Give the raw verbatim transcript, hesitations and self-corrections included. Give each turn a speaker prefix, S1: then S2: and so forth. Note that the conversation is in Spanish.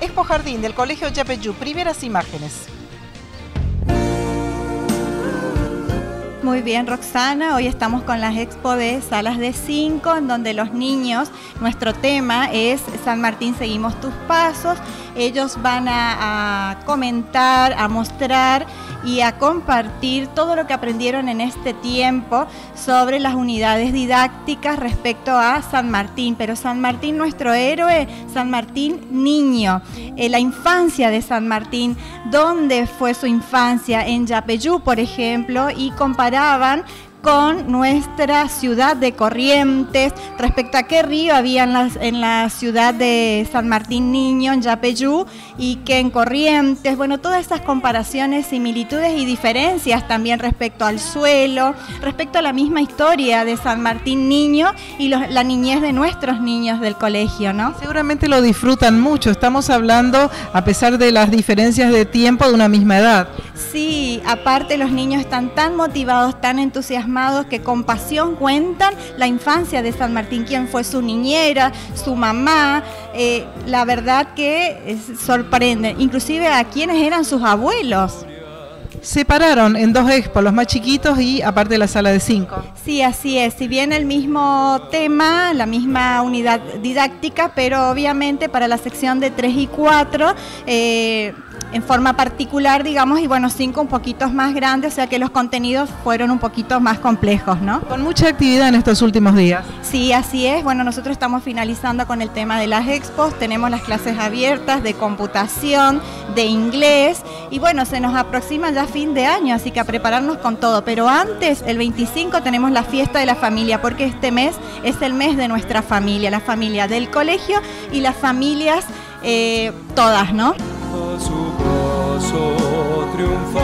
S1: Expo Jardín del Colegio Yapeyú, primeras imágenes.
S2: Muy bien, Roxana, hoy estamos con las expo de Salas de Cinco, en donde los niños, nuestro tema es San Martín, seguimos tus pasos. Ellos van a, a comentar, a mostrar y a compartir todo lo que aprendieron en este tiempo sobre las unidades didácticas respecto a San Martín, pero San Martín nuestro héroe, San Martín niño, eh, la infancia de San Martín, dónde fue su infancia en Yapeyú, por ejemplo, y comparaban con nuestra ciudad de Corrientes, respecto a qué río había en la, en la ciudad de San Martín Niño, en Yapeyú, y que en Corrientes, bueno, todas esas comparaciones, similitudes y diferencias también respecto al suelo, respecto a la misma historia de San Martín Niño y los, la niñez de nuestros niños del colegio, ¿no?
S1: Seguramente lo disfrutan mucho, estamos hablando, a pesar de las diferencias de tiempo, de una misma edad.
S2: Sí, aparte los niños están tan motivados, tan entusiasmados, que con pasión cuentan la infancia de San Martín, quién fue su niñera, su mamá, eh, la verdad que es, sorprende, inclusive a quienes eran sus abuelos.
S1: Separaron en dos expos, los más chiquitos y aparte la sala de cinco.
S2: Sí, así es, si bien el mismo tema, la misma unidad didáctica, pero obviamente para la sección de tres y cuatro, eh, en forma particular, digamos, y bueno, cinco un poquito más grandes, o sea que los contenidos fueron un poquito más complejos, ¿no?
S1: Con mucha actividad en estos últimos días.
S2: Sí, así es. Bueno, nosotros estamos finalizando con el tema de las expos, tenemos las clases abiertas de computación, de inglés, y bueno, se nos aproxima ya fin de año, así que a prepararnos con todo, pero antes, el veinticinco, tenemos la fiesta de la familia, porque este mes es el mes de nuestra familia, la familia del colegio y las familias eh, todas, ¿no?
S3: A su paso triunfa